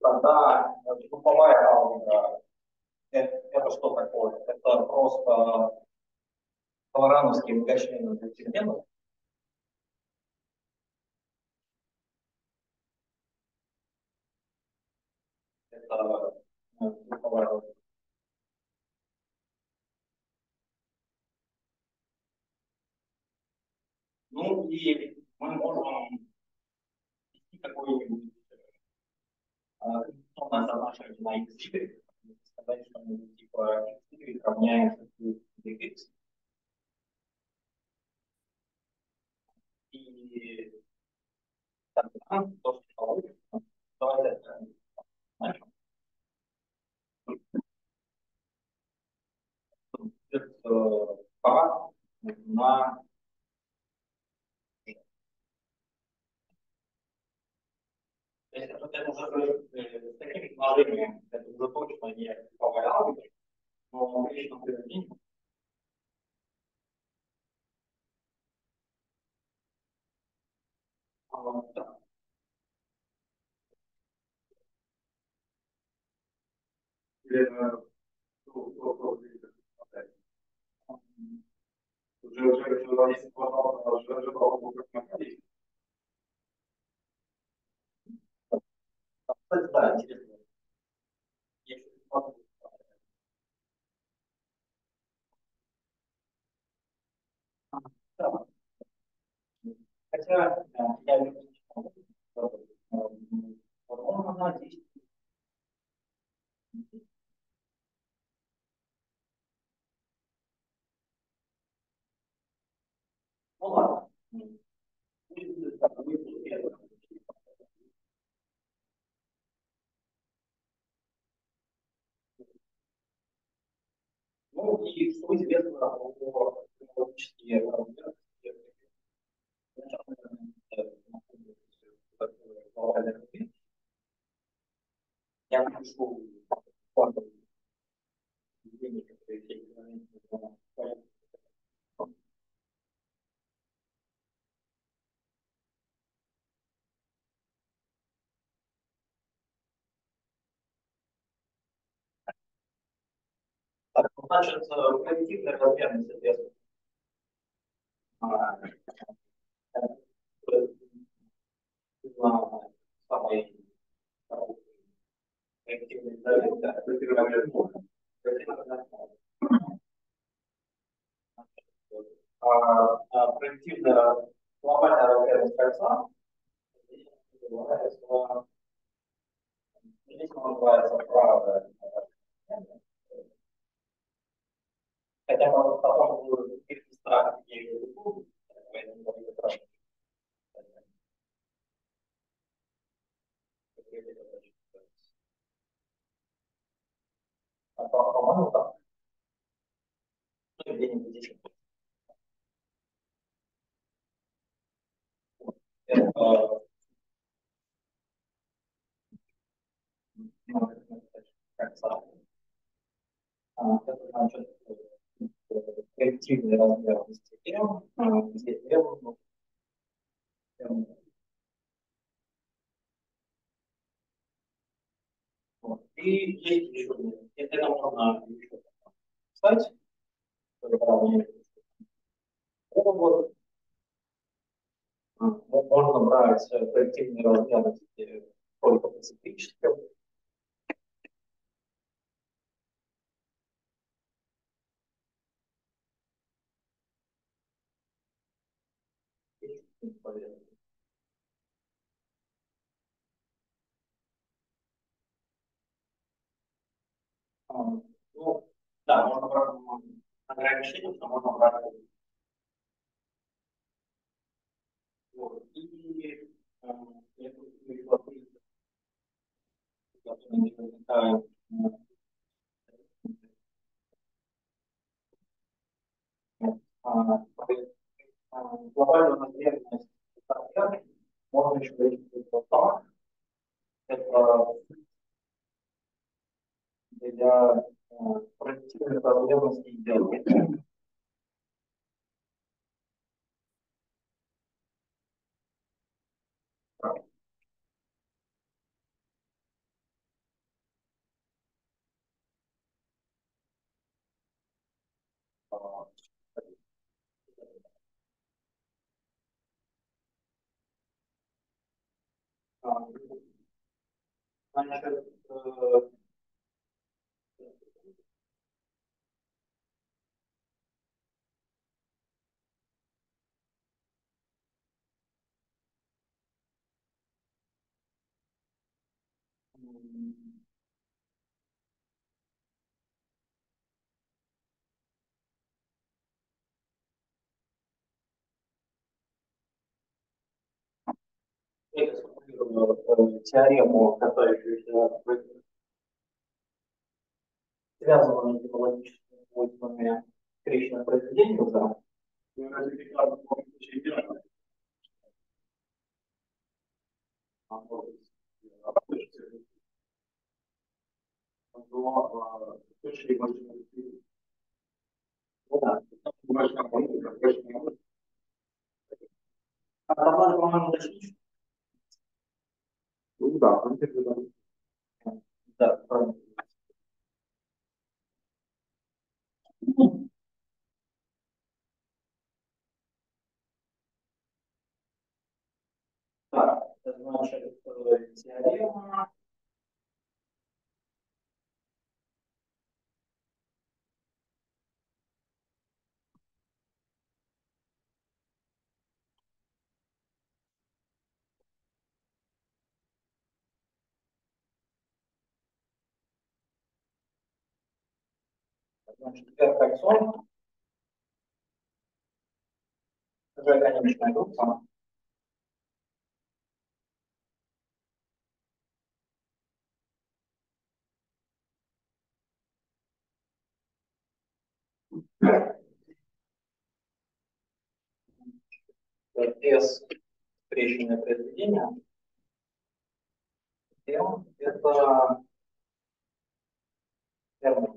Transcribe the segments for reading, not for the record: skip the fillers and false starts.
Тогда групповая алгебра это что такое? Это просто лорановские вычисления для переменных. Это групповая алгебра. Ну и мы можем ввести какой-нибудь конституционное соотношение на x, y, сказать что-нибудь типа x, y равняется x. И тогда то, что получится, давайте начнем. P на то есть это уже с таким положением, это уже точно не групповая алгебра, но в конкретном применении да. Да, интересно. Да. Хотя я не он на 10. Ну ладно. Ну и что известно о технологические разработки. Я напишу квантовые явления, которые все эти моменты. Так, значит, позитивная размерность, соответственно, самой позитивной проективная глобальная размерность кольца, здесь называется правая. Хотя потом будут какие-то страны, где я не буду, поэтому это хорошо. По-моему, так. Ну, где-нибудь здесь. Это кольца. Это значит коллективный размер M, где M. Вот. И есть еще, это можно еще писать, вот, можно брать коллективный размер только по циклическим. Ну, да, можно брать ограничение, что можно брать. Вот. И глобальную размеренность можно еще говорить вот так. Это для проективных размерностей делать. А, Значит, я сформулирую теорему, касающуюся связанную с гипотетическими свойствами встречных произведений уже. А там, по-моему, уточнить? Ну да, да, правильно. Так, это значит, теорема. Значит, R кольцо, это конечная группа. S встречное произведение. M это R.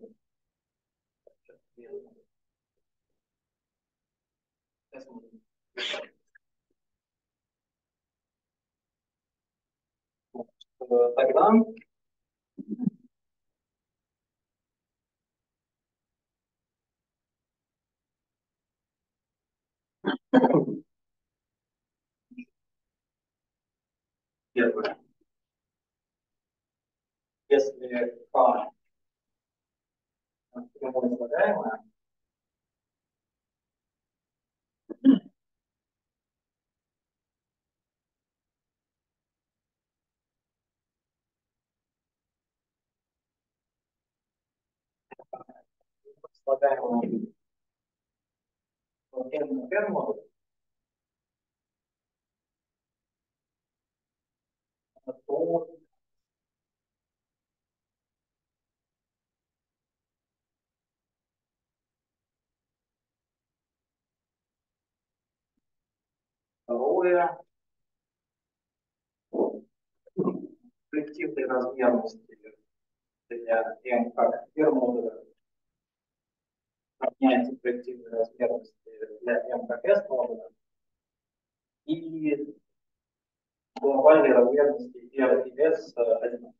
Тогда первое. Если K прямое слагаемое, слагаемое n первого, то второе коллективной размерности для m как первого равняется коллективной размерности для m как s модуля и глобальной размерности r и s одинаковые.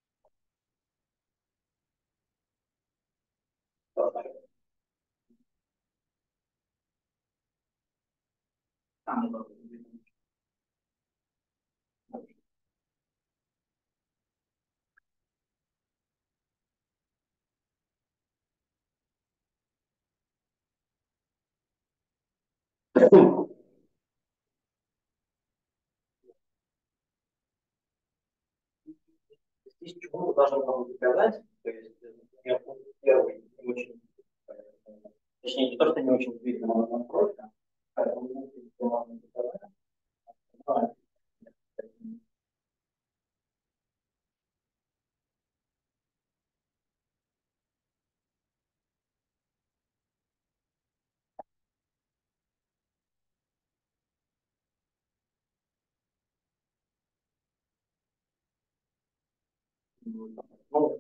Из чего мы должны будем доказать, то есть, например, первый не очень, точнее, не то, что не очень видно, но настройка, поэтому мы можем доказать. Ну,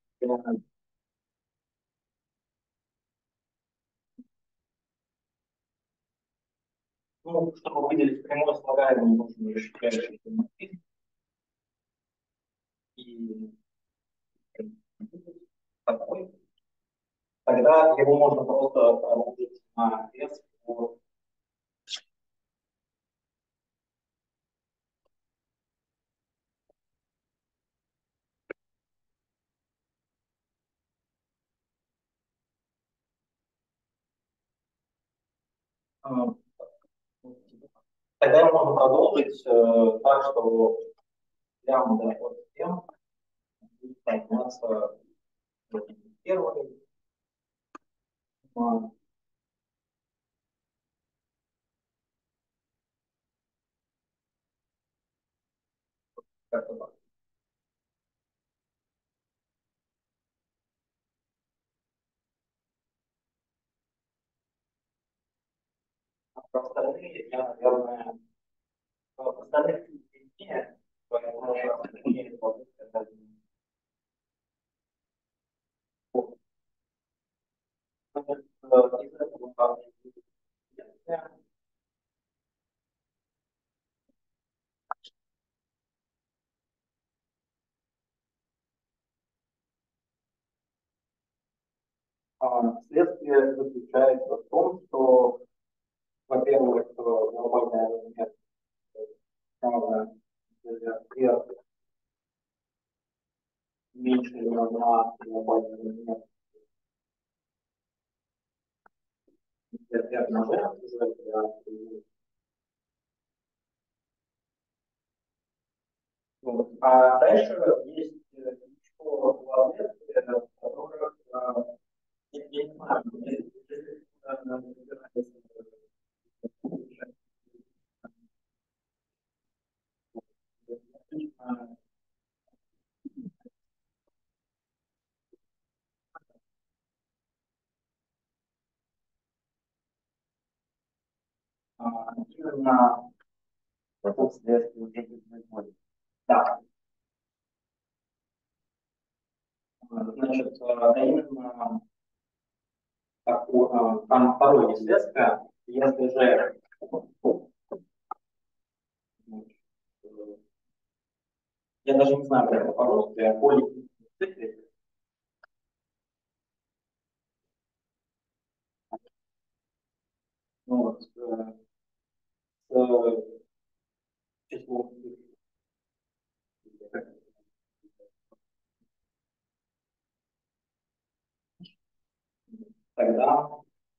ну, чтобы выделить прямое слагаемое, нужно решить и такой. Тогда его можно просто проложить на вес по Тогда можно продолжить так, что прямо до вот тем будет подниматься первый. Как-то про остальные я, наверное, про остальных не, поэтому про остальные следствие заключается в том, что, во-первых, глобальная размер меньше равна глобальный размер а дальше есть еще два следствия, которых я не знаю, именно в этом следствии уже происходит. Да. Значит, именно там второе следствие, если же я даже не знаю, как это по-русски, а полициклик. Ну, вот, числом тогда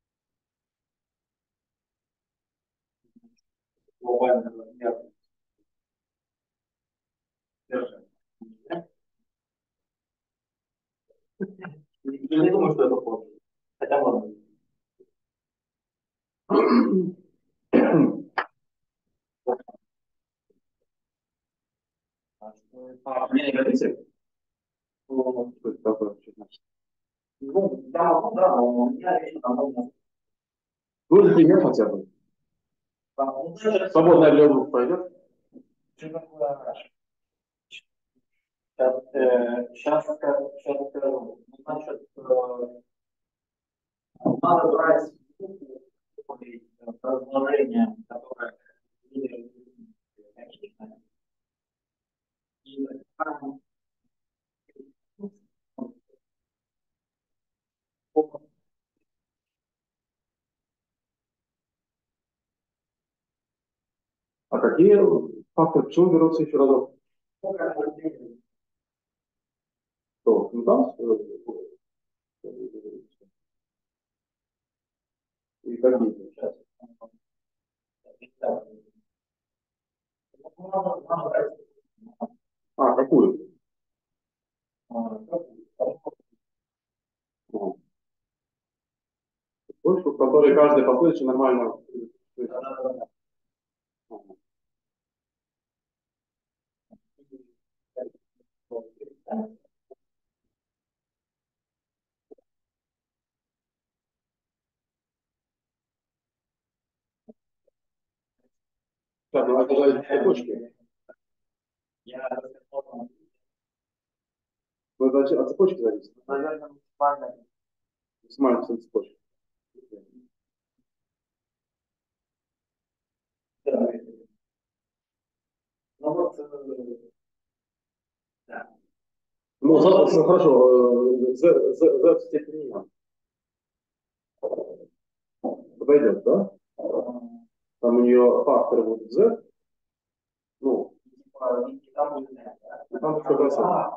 глобальный размер держит. Я не думаю, что это позже. Хотя ладно. Мне не говорите? Что это такое? Ну, я могу, да, но у меня вещи там можно. Ну, например, хотя бы. Свободная для рук пойдет? Сейчас скажу. Значит, надо брать разложение, которое а какие факторы, почему берутся еще разок? Что, ну там? И какие? А, какую? Точку, в которой каждый последующий нормально. Так, ну это же цепочки. Ну, это от цепочки зависит. Наверное, максимальная цепочка. Ну вот, да. Ну, хорошо, z в степени подойдет, да? Там у нее факторы будут z, ну, там будет там что бросать.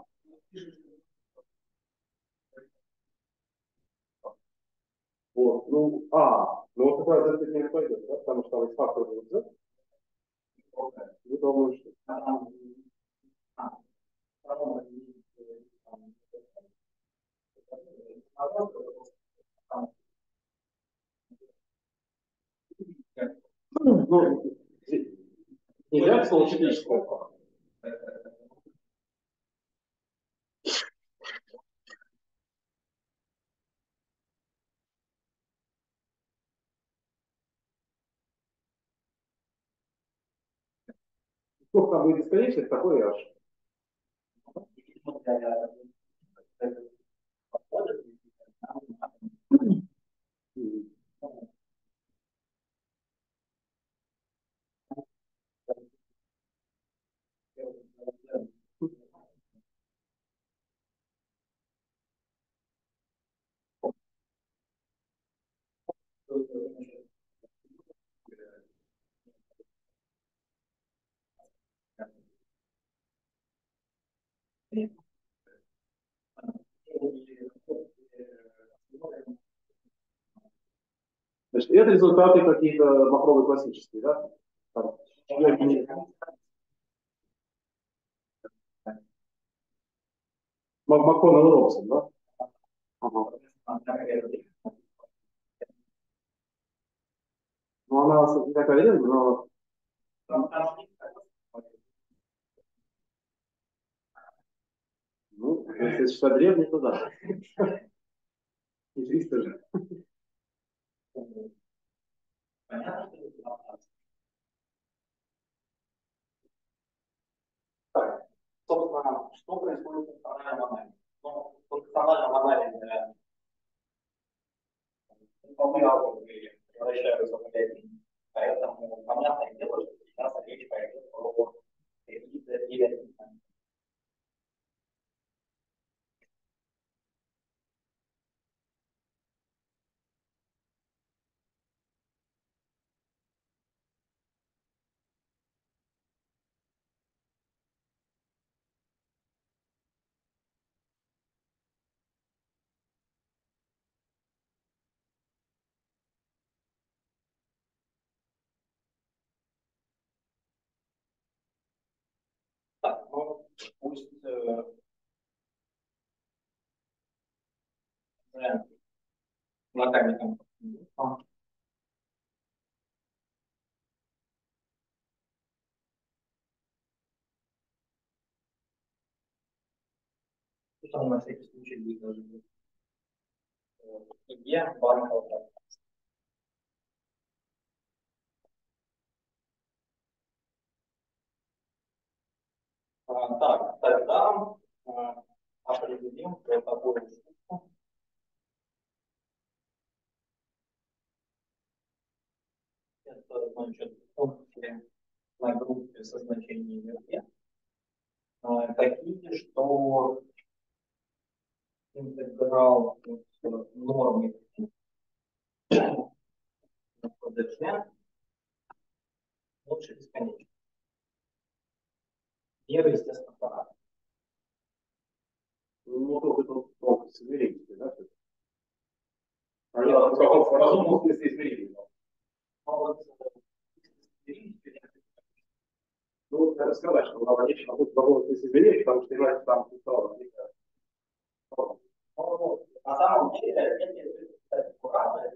Вот, ну, Ну вот такая Z не пойдет, да? Потому что там есть фактор Z. Вы думаете, что? Ну, нельзя получить личного. Сколько там будет бесконечность, такой и аж. Значит, это результаты какие-то махровые классические, да? Там, МакКоннелл и Робсон, да? Ага. Ну, она не такая редкая, но... Ну, если считать древний, то да. Не 300 же. Так, собственно, что происходит в функциональном анализе? Ну, в функциональном анализе формулировки превращаются в линии. Поэтому понятное дело, что сейчас речь пойдет про какие-то или так, ну, пусть локальникам. Там на всякий случай будет даже идея банка. Так, тогда определим, что такое штуку. Это значит функции на группе со значением v. Такие, что интеграл нормы ДШ лучше бесконечно. Меры, естественно, параметры. Ну, только с измерениями, да? А нет, в каком разумном смысле измерений? Ну, надо сказать, что она конечно будет в каком смысле измерений, потому что иначе там стало. На самом деле, если это аккуратно,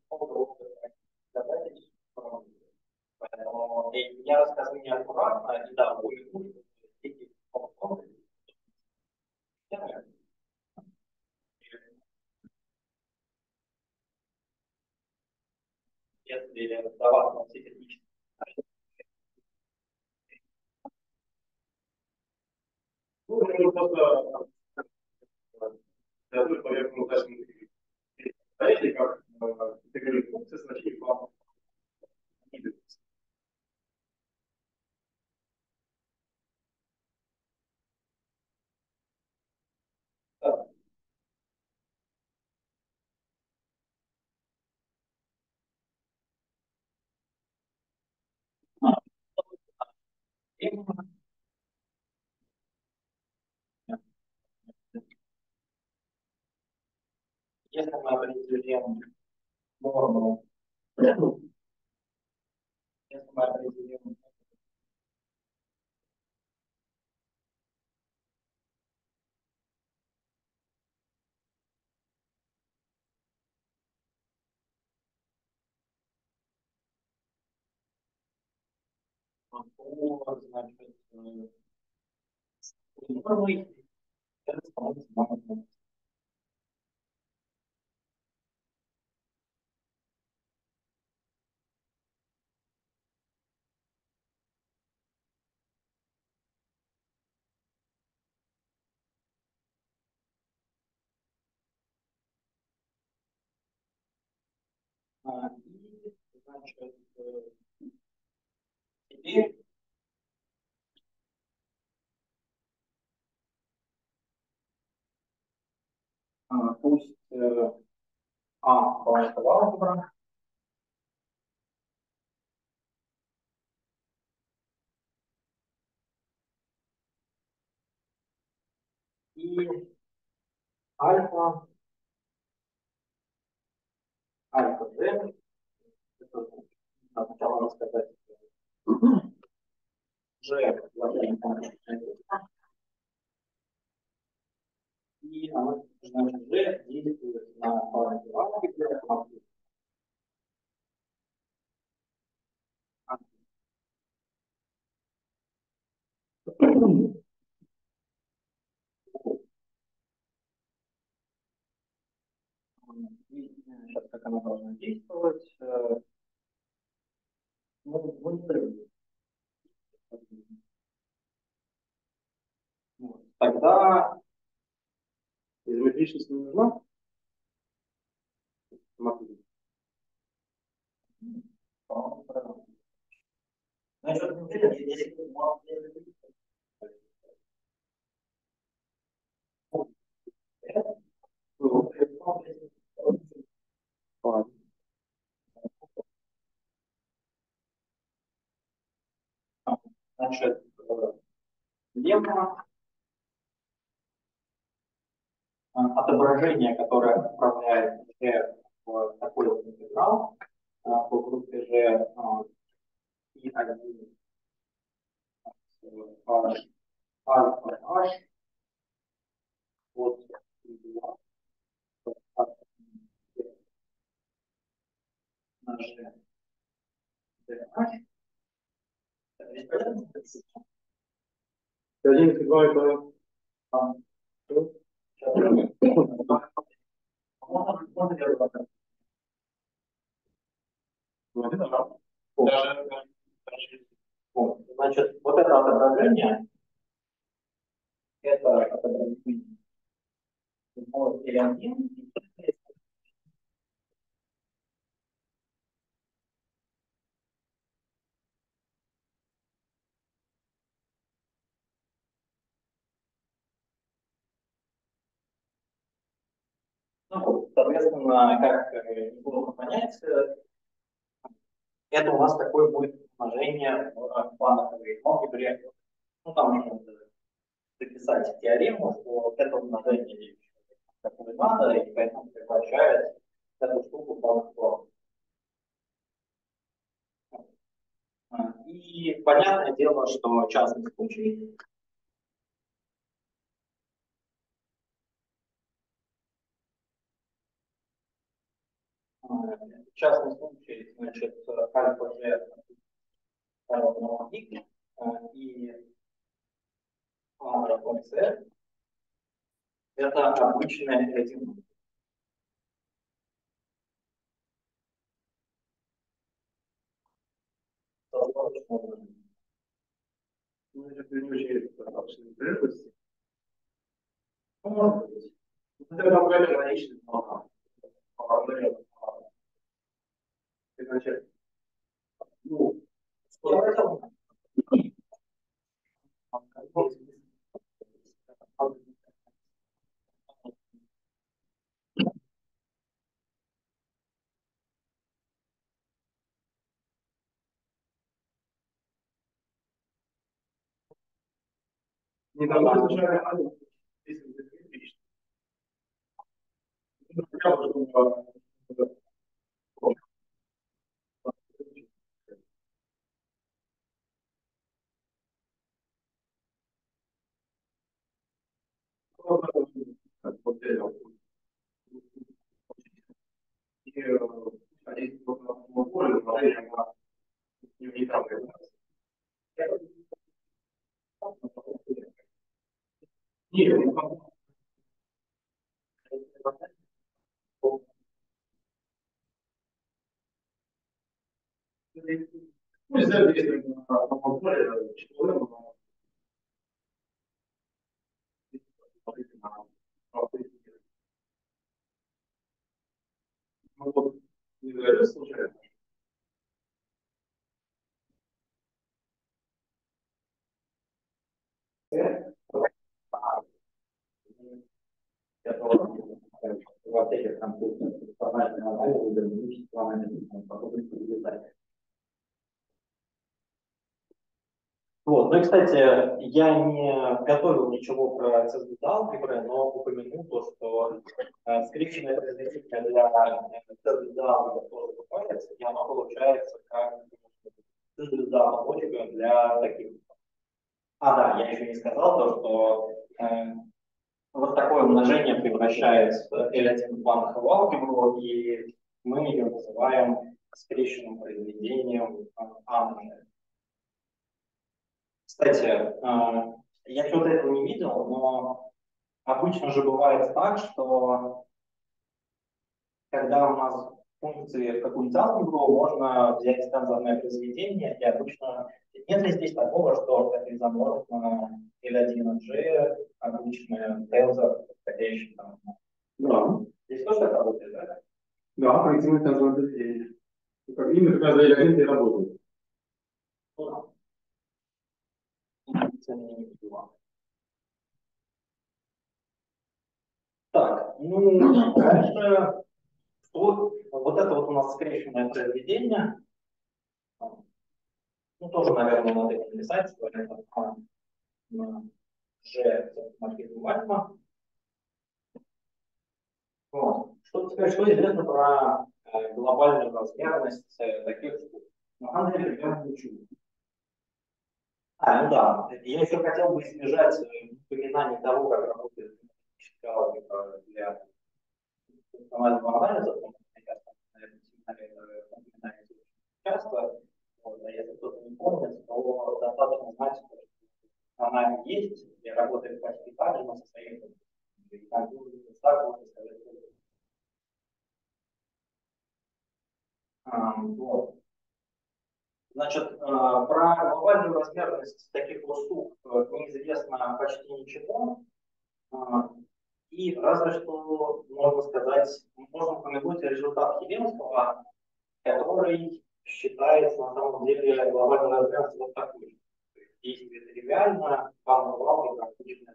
поэтому я расскажу неаккуратно, и да, будет если давать все технические. Ну, это просто для того, чтобы я был даже знаете, как интегрировать функции значений плана. Если мы определим норму Если мы определим то, значит, нормы, это становится нормой. И, значит, теперь пусть балансовая алгебра и альфа, G, это сначала надо сказать G, и она, значит, G действует на балансовой алгебре. И сейчас как она должна действовать, мы не привыкли. Вот. Тогда Изометричность не нужна? значит, если значит, лемма отображение, которое отправляет G в такой вот интеграл по группе G и 1 H, альфа H, вот и 2 на G, DH. Один и два это... Значит, вот это отображение, это отображение L1. Ну, соответственно, как неплохо понять, это у нас такое будет умножение в плановой алгебре. Ну, там можно записать теорему, что это умножение такое надо, и поэтому превращает эту штуку в плановую. И понятное дело, что частный случай частный случай, значит, альфа G равно X и альфа C это обычная единица. Ну, это не очень достаточно интересно. Может быть. Это какой-то логичный план. Значит, Ну, сколько не надо изначально, если это критично. умножением на нейтральную информацию. Нет, ну, сделать, если более человека, ну, вот, не говорю случайно. В аптеке компьютер формальный анализ, динамический анализ, подобные детали. Вот. Ну и, кстати, я не готовил ничего про CSV алгебры, но упомянул то, что скрипченное произведение для CSV алгебры тоже бывает, и оно получается как CSV логика для таких. Да, я еще не сказал то, что вот такое умножение превращает L1 в банковую алгебру, и мы ее называем скрещенным произведением Амнера. Кстати, я что-то этого не видел, но обычно же бывает так, что когда у нас функции в какую-нибудь алгебру, можно взять тензорное произведение, и обычно нет ли здесь такого, что это изоморфно L1G, обычный тензор, подходящий там. Да. Здесь тоже так работает, да? Да, проективное тензорное произведение. Именно как раз для L1 и работает. Так, ну, дальше, вот это вот у нас скрещенное произведение, ну, тоже, наверное, надо это написать, что это G маркизм Вальма. Вот. Что известно про глобальную размерность таких штук? На самом деле, примерно ничего. Ну да, я еще хотел бы избежать упоминаний того, как работает математическая алгебра для функционального анализа, потому что, мне кажется, на этом семинаре это упоминается очень часто. Вот, а если кто-то не помнит, то достаточно знать, что она есть и работает почти так же, но со своими вот. Значит, про глобальную размерность таких вот штук неизвестно почти ничего. И разве что можно сказать, можно упомянуть результат Хибинского, который считается на самом деле глобальной размерностью вот такой. Действие тривиально, банковый практично.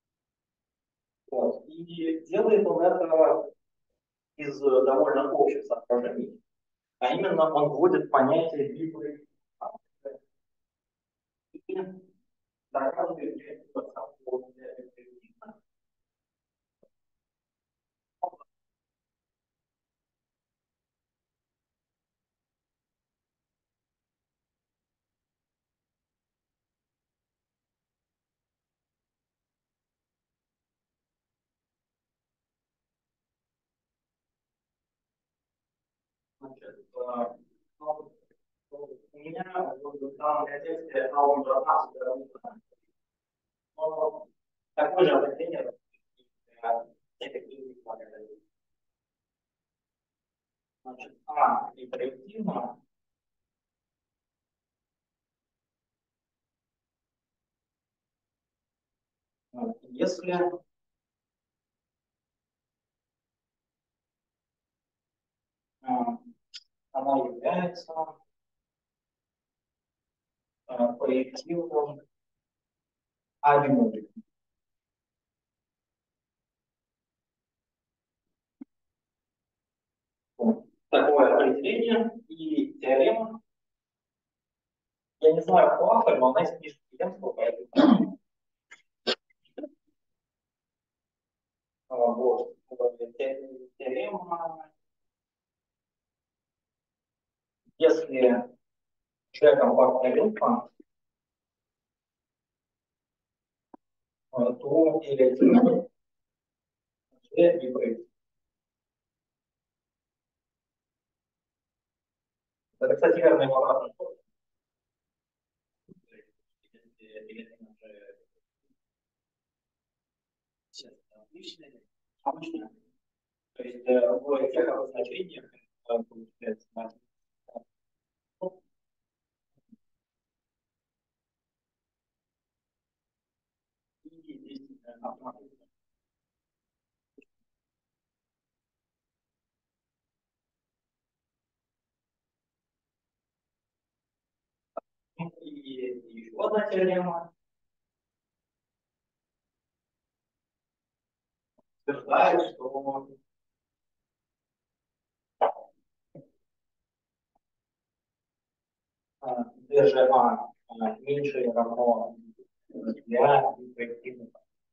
Вот. И делает он это из довольно общих соображений, а именно он вводит понятие бибры и доказывает, что значит, у меня в данном контексте алгебра но такое же определение для всяких других моделей. Значит, интерактивно. Если она является проективным алгеброй. Такое определение и теорема. Я не знаю по автору, но она из книжки Хибинского, поэтому вот. Теорема, если G компактная группа, то или G гибрид. Это, кстати, верно в обратном сторону. Если же сейчас обычные, то есть в тех обозначениях получается и здесь автоматизм. И еще одна теорема утверждает, что ДЖА меньше или равно для проективных.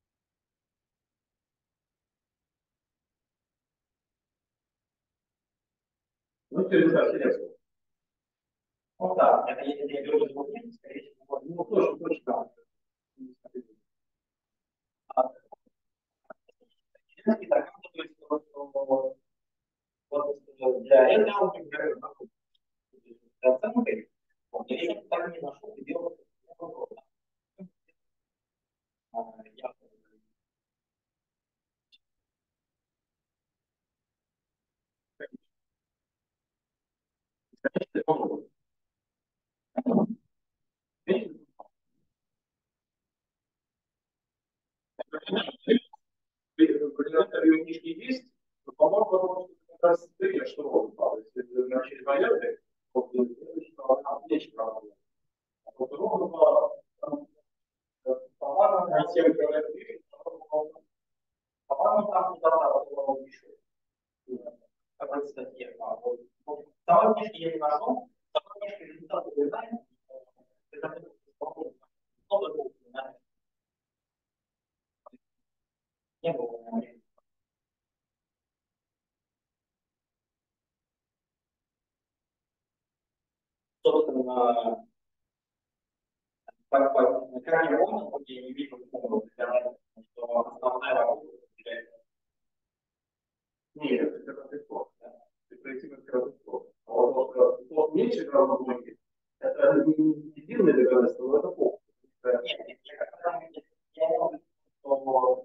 Ну, теперь да, интересно. Ну да, это если я беру заблуждение, скорее всего, Ну, тоже точно. И так, то есть, вот для этого, например, оценкой, вот, я еще так не нашел, и делал я Варианты ее книжки есть, но, по-моему, потому что как раз ты что ровно. Если начали варианты, то она вещь правда. А вот ровно по-моему, на тем говорят, по-моему, там куда-то еще. Какой статье. Второй книжки я не нашел. Второй книжки результаты не знаем. Это много не было. Собственно, как я понял, хоть я не вижу, что основная работа получается. Нет, это легко. Это легко. А вот меньше грамма многих, это не единое доказательство, но это плохо. Нет, я думаю, что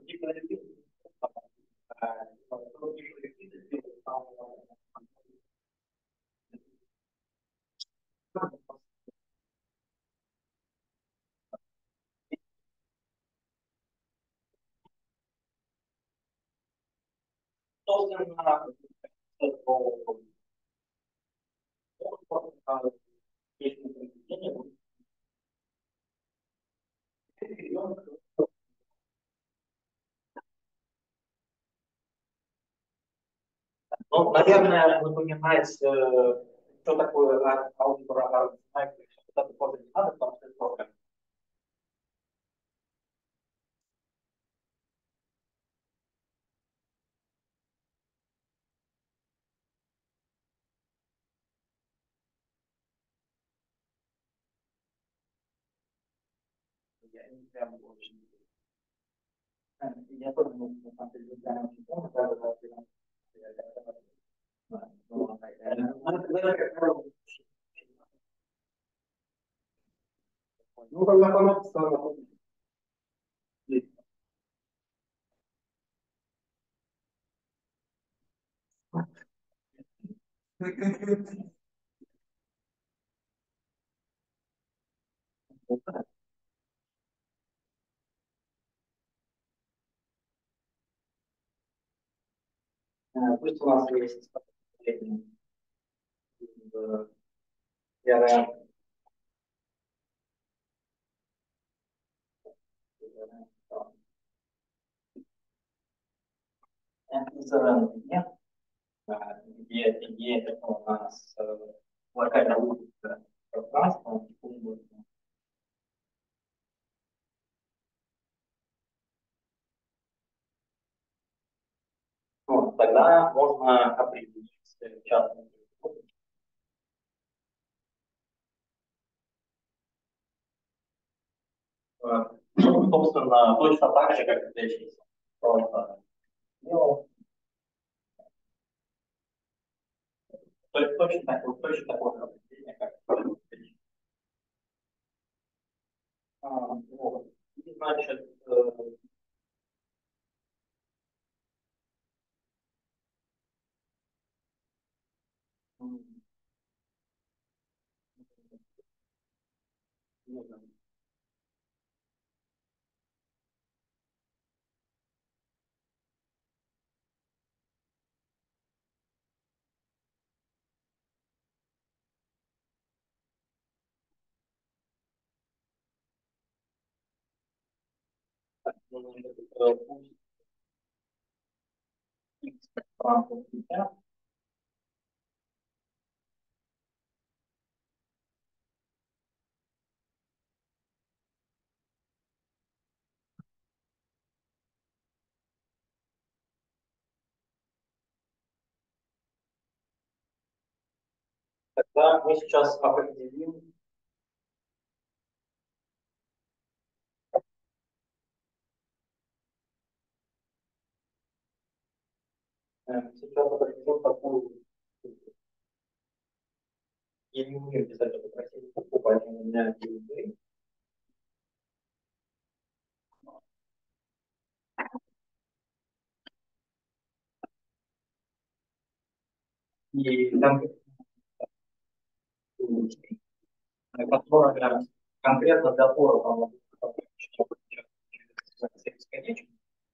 собственно, ну, наверное, вы понимаете, что такое аудио. Это тоже не надо, потому что это тоже. Я не прям очень. Я тоже, на самом деле, не очень помню, Ну, когда фанат стал, пусть у нас есть CRM, нет, где это у нас локальная улица пространства, ну, тогда можно определить частный. Ну, собственно, точно так же, как и здесь. Просто делал. То есть точно такой же. зрения как вот. И, значит, пусть x в рамках θ. Тогда мы сейчас определим сейчас определим такую, я не умею писать эту красивую букву, поэтому у меня есть. И там, которая конкретно для форума бесконечно.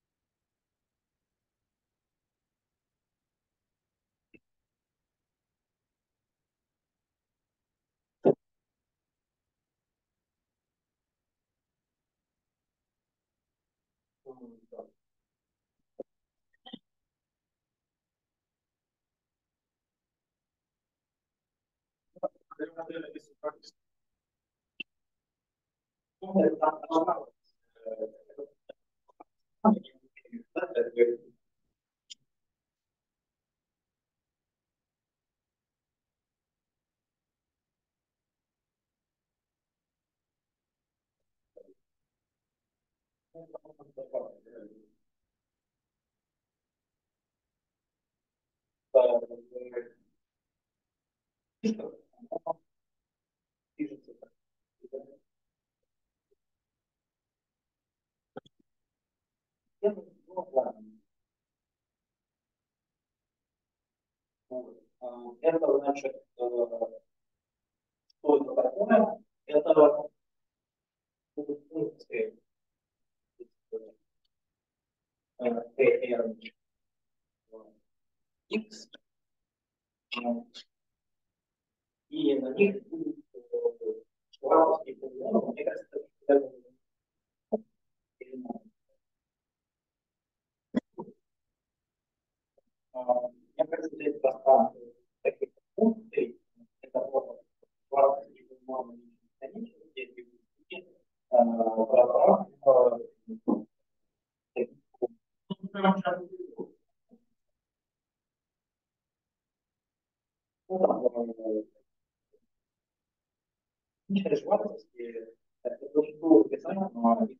Это значит, что это такое? Это будут функции tn x, и на них будет швабовский полином. Мне кажется, это я хочу здесь пространство таких функций. Это вот швабовский полином бесконечности, и пространство швабовский, это то, что описание, но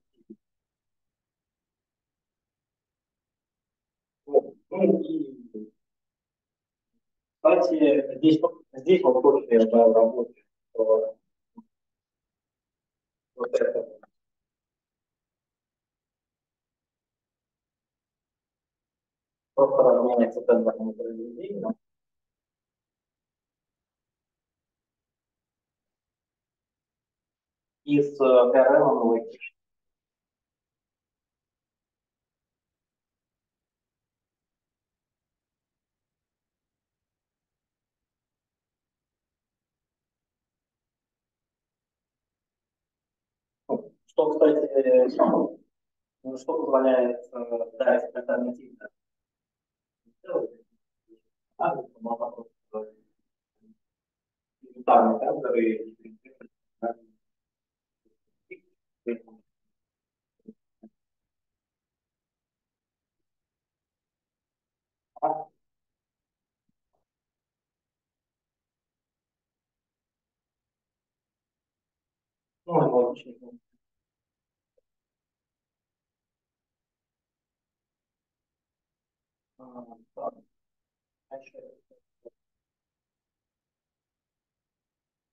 ну и, кстати, здесь вот тоже я работаю, что вот это просто равняется тендерному произведению. Из теоремы логично. Что, кстати, что позволяет дать альтернативно сделать, можно просто элементарные тендеры ну, логично. Значит,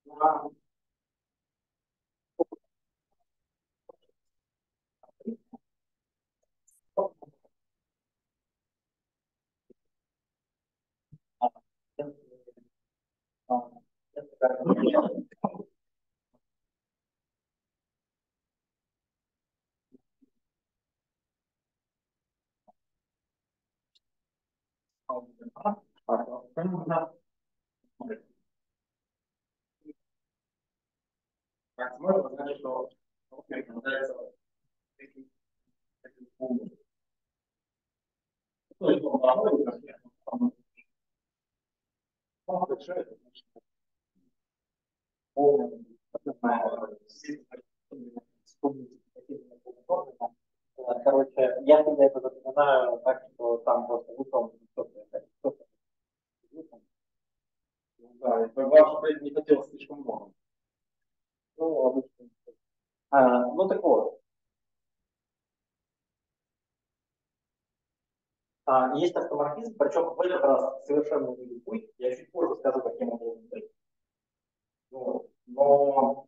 Возможно, значит, что является таким умным. Ну, и он работает, конечно, он решает, значит, полным, короче, я всегда это запоминаю так, что там просто выполнено что-то. да, и ваш не хотел слишком много. Ну, обычно. Ну, так вот. Есть автоматизм, причем в этот раз совершенно не любой. Я чуть позже скажу, каким он должен быть. Вот. Но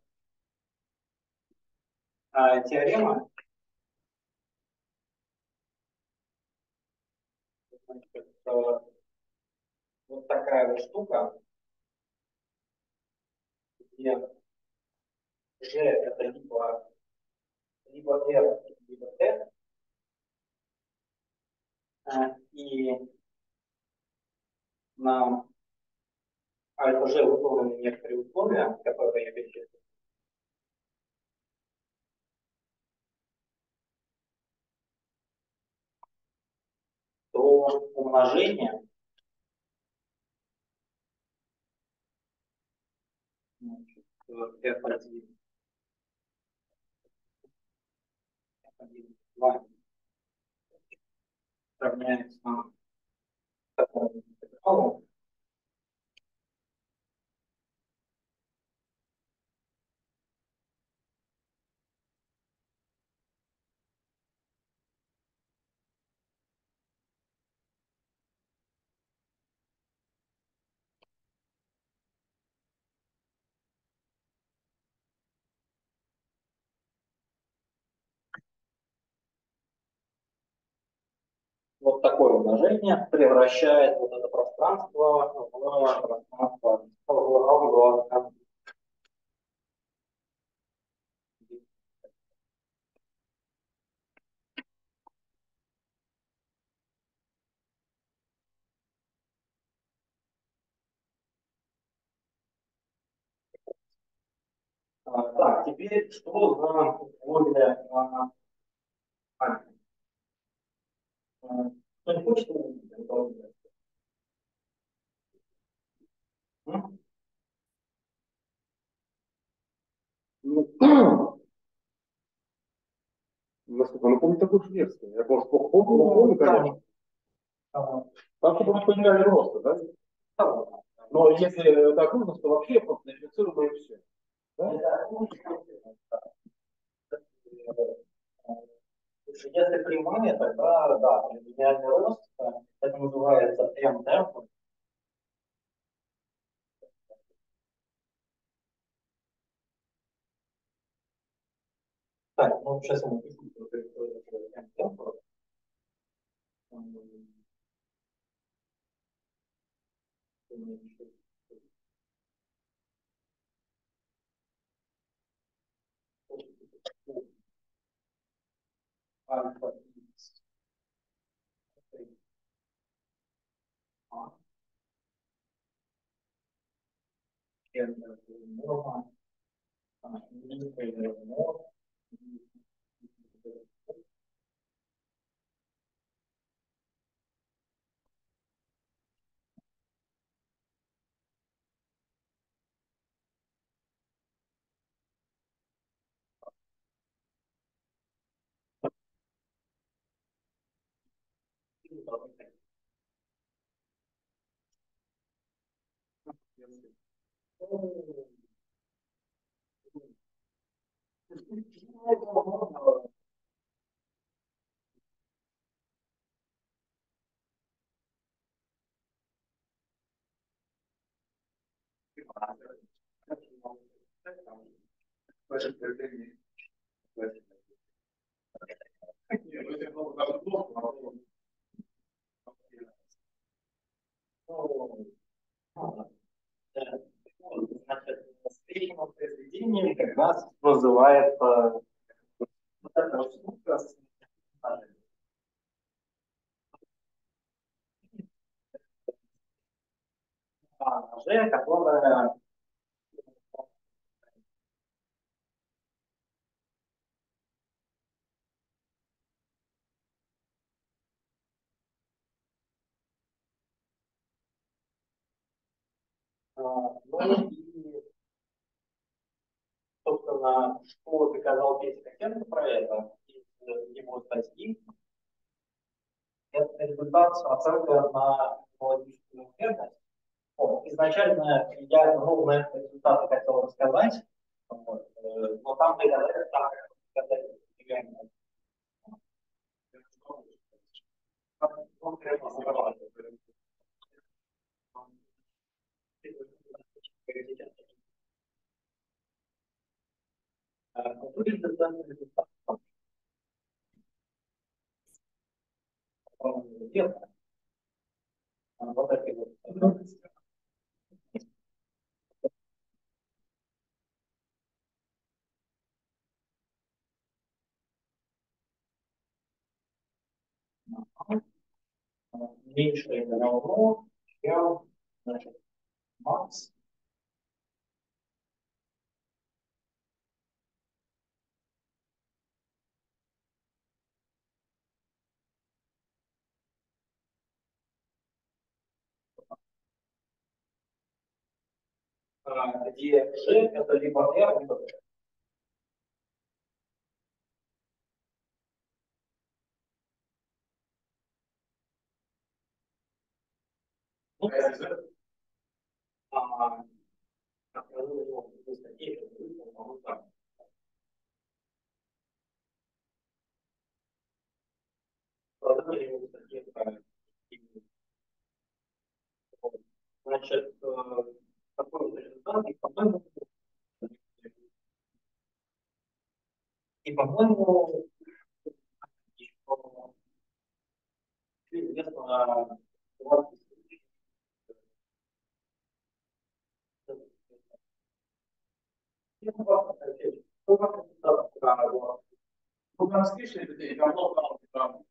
теорема, значит, вот такая вот штука, где G это либо R, либо T, и на это G выполнены некоторые условия, которые я перечислил, то умножение, значит, F1, F1, 2 равняется такому интегралу. Вот такое умножение превращает вот это пространство в пространство равно. Так, теперь что за условия альфа? Кто не хочет увидеть? Ну, насколько, ну, помню, такую же версию. Я просто плохо помню, конечно. Там, чтобы мы потеряли роста, да? Но если так нужно, то вообще просто идентифицируем и все. Да? Если прямая, тогда да, полиномиальный рост, это называется m delta. Так, ну сейчас я напишу, что это m delta. Альфа x норма, норма. Ваше проявление. Нет, это было даже плохо, значит, встречным произведением как раз называется вот эта вот штука с ноже, которая ну, и, собственно, что доказал Петя Косенко про это из его статьи, это результат оценки на технологическую верность. Вот. Изначально я ровно этот результат хотел рассказать, вот, но там доказать так, как сказать, реально. Выглядит данный результат верно. Вот такие вот. Меньше или равно, чем, значит, макс где G это либо R, либо D. Ну, как я говорил, в статье, по-моему, так. Продали его в статье про значит, такой вот результат, и, по-моему, известно, ну, там скрипшие людей давно там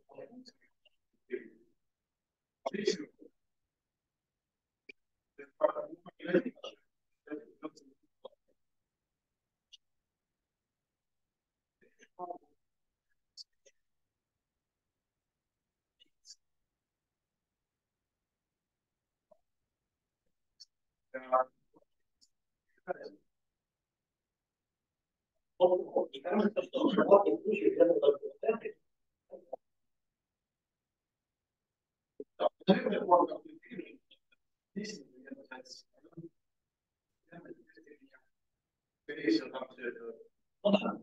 и кажется, что в широких случаях это только центр. Ну да,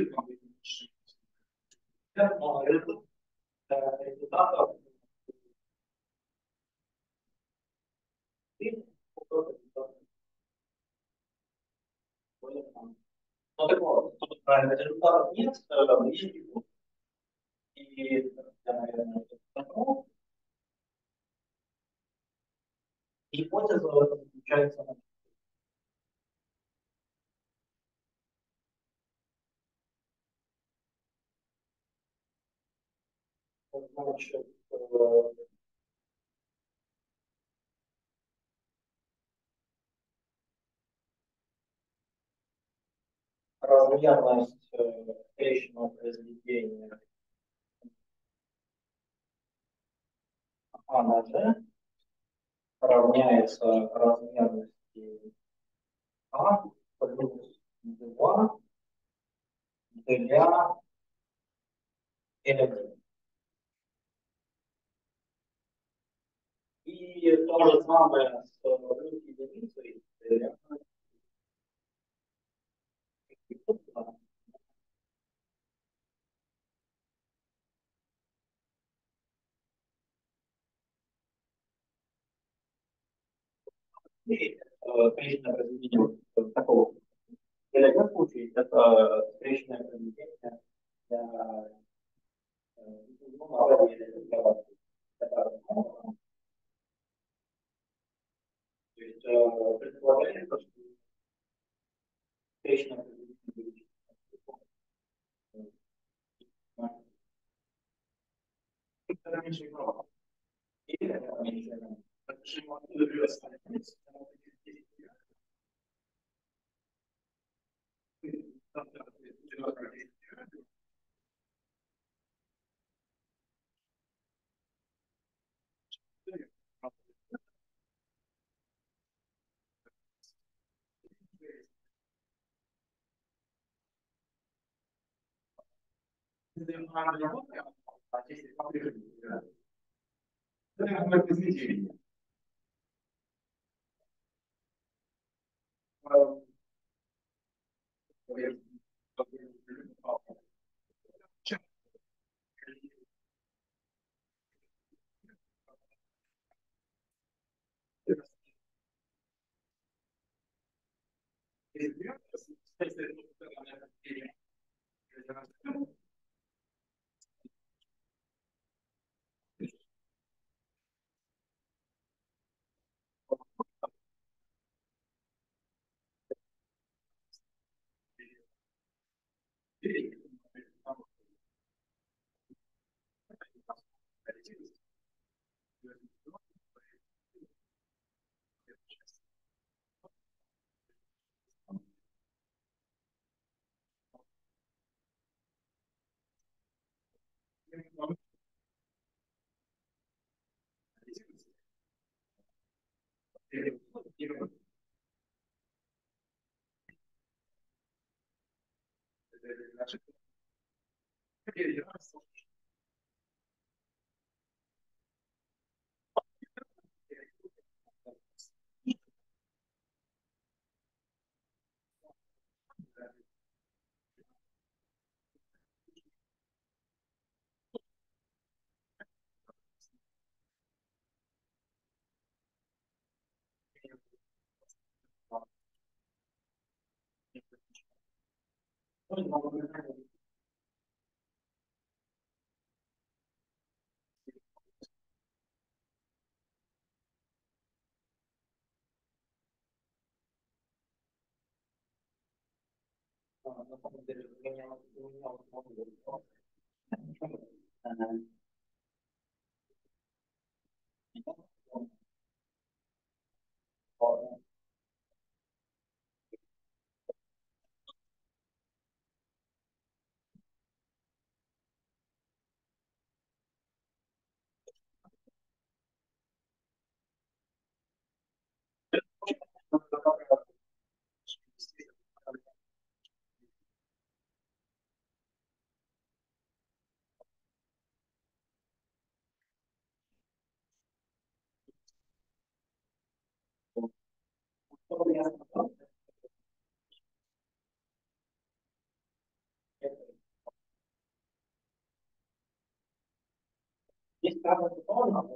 результатов ну так вот, тут правильно результатов нет, есть гипотеза. И, я, наверное, это скажу. Гипотеза в этом заключается значит, размерность встречного произведения А на G равняется размерности А плюс 2 для L1. И то же самое с плюс единицей для и, конечно, произведение такого. первый случай это встречное поведение для то есть предполагается, что встречное поведение будет это меньше права. Или это меньше права. Почему откуда берется? На самом деле, у меня вот много вопросов. Есть разные ситуации,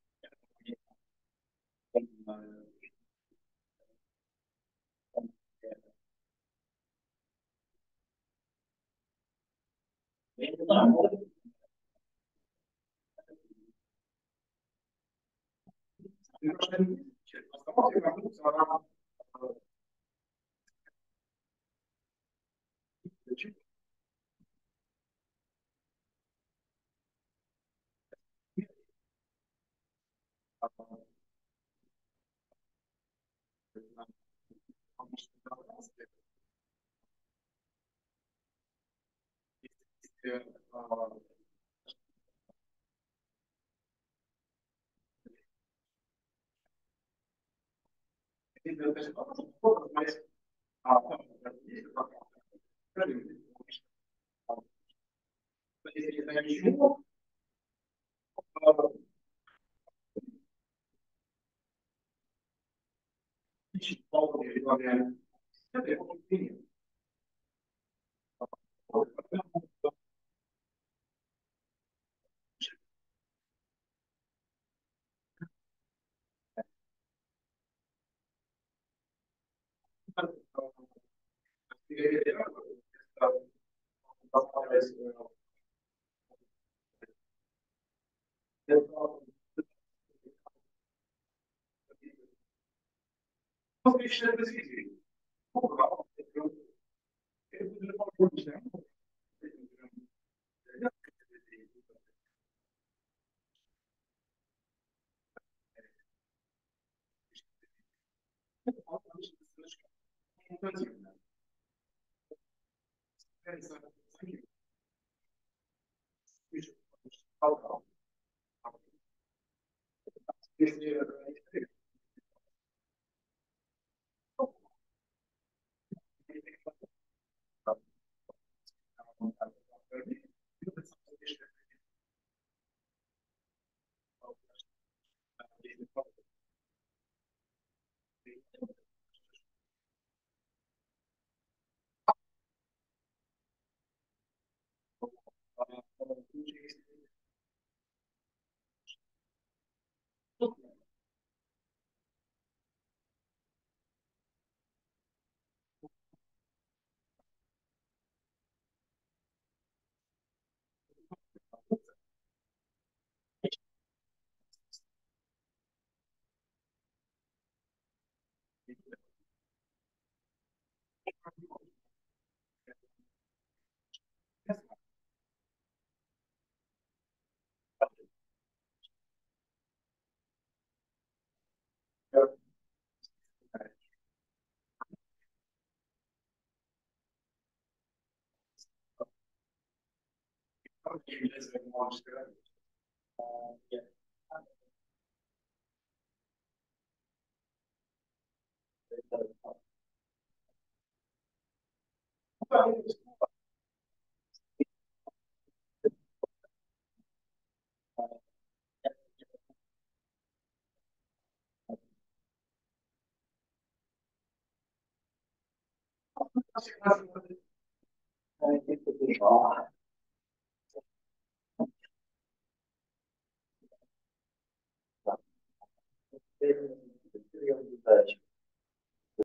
я не знаю, может быть, Это